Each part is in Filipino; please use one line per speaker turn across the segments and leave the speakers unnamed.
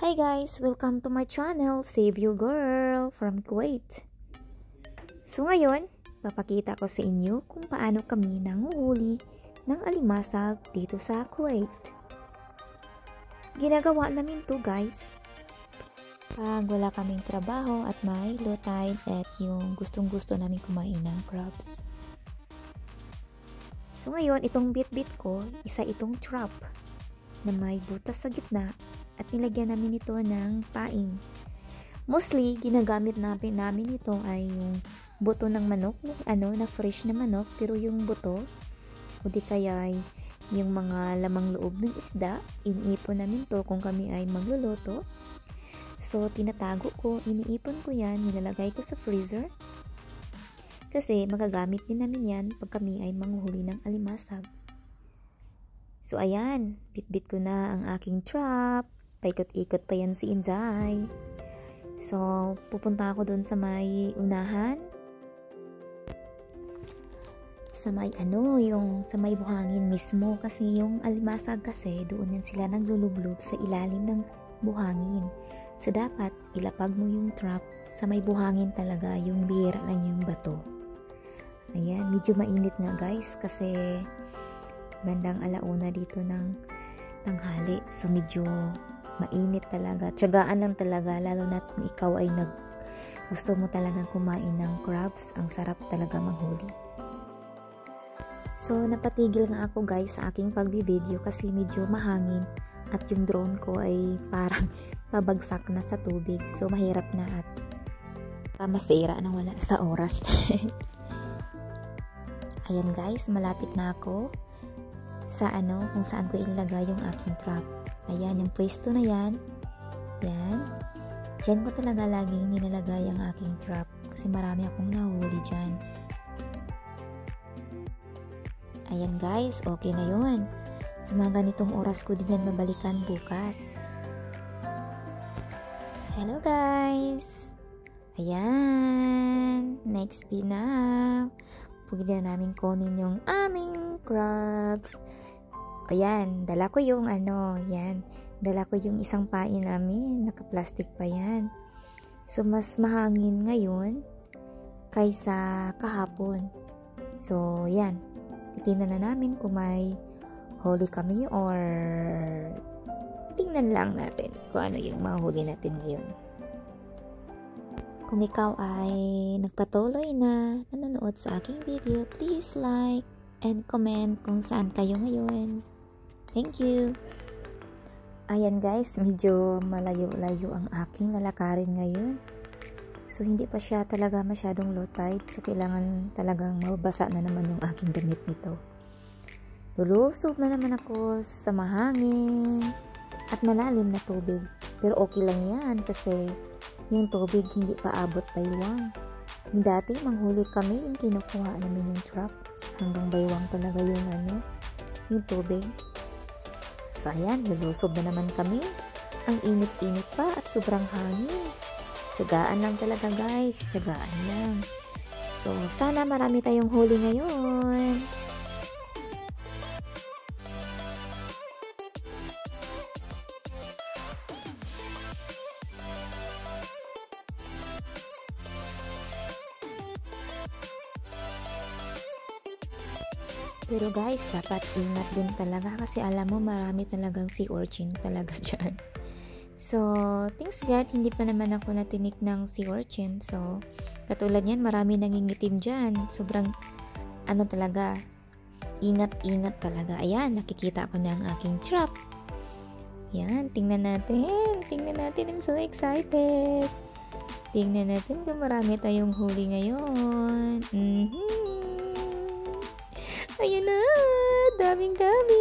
Hi guys! Welcome to my channel, Save You Girl from Kuwait. So ngayon, papakita ko sa inyo kung paano kami nanguhuli ng alimasag dito sa Kuwait. Ginagawa namin to guys pag wala kaming trabaho at may low tide at yung gustong-gusto namin kumain ng crabs. So ngayon, itong bit-bit ko, isa itong trap na may butas sa gitna at nilagyan namin ito ng paing. Mostly, ginagamit namin ito ay yung buto ng manok, na fresh na manok, pero yung buto, o di kaya ay yung mga lamang loob ng isda, iniipon namin to kung kami ay magluluto. So, tinatago ko, iniipon ko yan, nilalagay ko sa freezer. Kasi, magagamit din namin yan pag kami ay manguhuli ng alimasag. So, ayan, bit-bit ko na ang aking trap. Paikot-ikot pa yan si Inday. So, pupunta ako doon sa may unahan. Sa may sa may buhangin mismo. Kasi yung alimasag kasi, doon yan sila naglulublob sa ilalim ng buhangin. So, dapat ilapag mo yung trap sa may buhangin talaga. Yung bihira lang yung bato. Ayan, medyo mainit nga guys. Kasi, bandang alauna dito ng tanghali. So, medyo mainit talaga. Tiyagaan lang talaga, lalo na kung ikaw ay gusto mo talagang kumain ng crabs. Ang sarap talaga manghuli. So, napatigil nga ako guys sa aking pagbibideo kasi medyo mahangin at yung drone ko ay parang pabagsak na sa tubig. So, mahirap na at masira na wala sa oras. Ayan guys, malapit na ako sa kung saan ko ilagay yung aking trap. Ayan, yung pwesto na yan. Yan. Diyan ko talaga laging nilalagay ang aking trap. Kasi marami akong nahuli dyan. Ayan guys, okay na yun. So mga ganitong oras ko din yan mabalikan bukas. Hello guys! Ayan. Next day na. Pwede na namin kunin yung aming crabs. Ayan, dala ko yung yan. Dala ko yung isang pain namin. Naka-plastic pa yan. So, mas mahangin ngayon kaysa kahapon. So, yan. Titingnan na namin kung may huli kami or tingnan lang natin kung ano yung mahuli natin ngayon. Kung ikaw ay nagpatuloy na nanonood sa aking video, please like and comment kung saan kayo ngayon. Thank you. Ayan guys, medyo malayo-layo ang aking lalakarin ngayon. So, hindi pa siya talaga masyadong low tide. So, kailangan talagang mababasa na naman yung aking damit nito. Lulusob na naman ako sa mahangin at malalim na tubig. Pero okay lang yan kasi yung tubig hindi pa abot baywang. Yung dati, manghuli kami, yung kinukuha namin yung trap. Hanggang baywang talaga yung tubig. So, ayan, lulusob na naman kami. Ang init-init pa at sobrang hangin. Tiyagaan lang talaga guys. Tiyagaan lang. So, sana marami tayong huli ngayon. Pero guys, dapat ingat din talaga kasi alam mo marami talagang sea urchin talaga dyan. So, thanks God, hindi pa naman ako natinik ng sea urchin. So, katulad yan, marami nangingitim dyan. Sobrang, talaga, ingat-ingat talaga. Ayan, nakikita ko na ang aking trap. Yan, tingnan natin. Tingnan natin, I'm so excited. Tingnan natin kung marami tayong huli ngayon. Ayun na, daming-dami.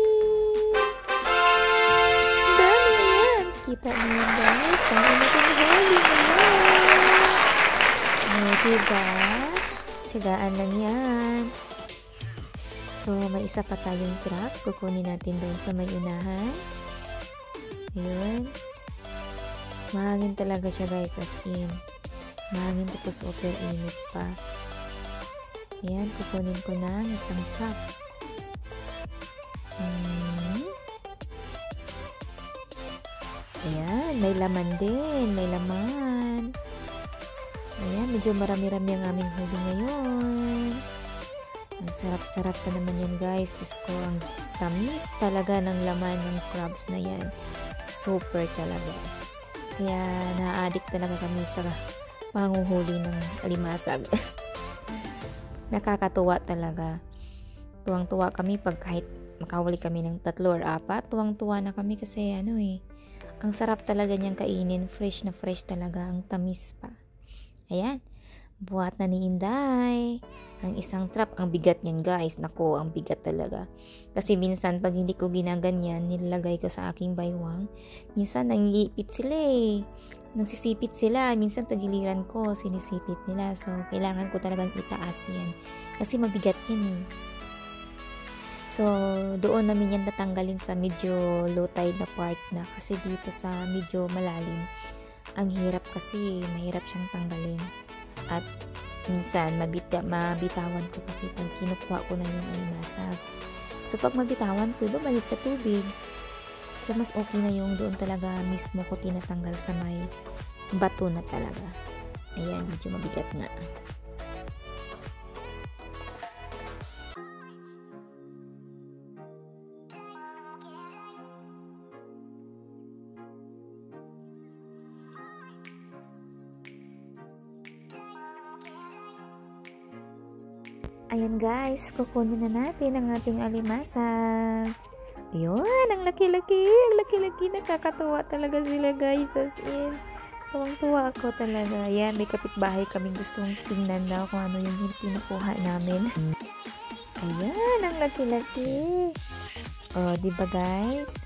Dami yan. Kita niyo guys, dami natin huli ngayon. Diba? Tiyagaan lang yan. So, may isa pa tayong trap. Kukunin natin doon sa may unahan. Ayun. Mahangin talaga siya guys, as in. Mahangin tapos super init pa. Ayan, kukunin ko na isang trap. Ayan. Ayan, may laman din. May laman. Ayan, medyo marami-rami ang aming huli ngayon. Ang sarap-sarap pa naman yan guys. Diyos ko, ang tamis talaga ng laman ng crabs na yan. Super talaga. Kaya na-addict talaga kami sa panguhuli ng alimasag. Nakakatuwa talaga. Tuwang-tuwa kami pag kahit makahuli kami ng 3 or 4. Tuwang-tuwa na kami kasi ang sarap talaga niyang kainin. Fresh na fresh talaga. Ang tamis pa. Ayan. Buhat na ni Inday. Ang isang trap, ang bigat niyan guys. Nako, ang bigat talaga. Kasi minsan pag hindi ko ginaganyan, nilalagay ko sa aking baywang. Minsan nangiipit sila eh. Nagsisipit sila. Minsan tagiliran ko, sinisipit nila. So, kailangan ko talagang itaas yan. Kasi mabigat yan eh. So, doon namin yan natanggalin sa medyo low tide na part na. Kasi dito sa medyo malalim, ang hirap kasi, mahirap siyang tanggalin. At minsan, mabitawan ko kasi pag kinukuha ko na yung alimasag. So, pag mabitawan ko, bumalik sa tubig. So, mas okay na yung doon talaga mismo ko tinatanggal sa may bato na talaga. Ayan, medyo mabigat na. Ayan guys, kukunin na natin ang ating alimasag. Ayun, ang laki-laki, nakakatuwa talaga sila guys, as in. Tuwang-tuwa ako talaga. Ayan, may kapitbahay kaming gustong tingnan daw kung ano yung pinukuha namin. Ayan, ang laki-laki. Oh, diba guys?